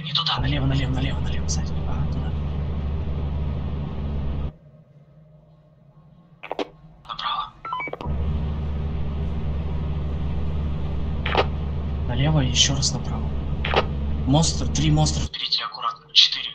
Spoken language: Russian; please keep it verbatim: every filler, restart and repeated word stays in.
не туда, налево, налево, налево, налево, сзади. Ага, туда. Направо. Налево и еще раз направо. Монстр, три монстра впереди, аккуратно. Четыре.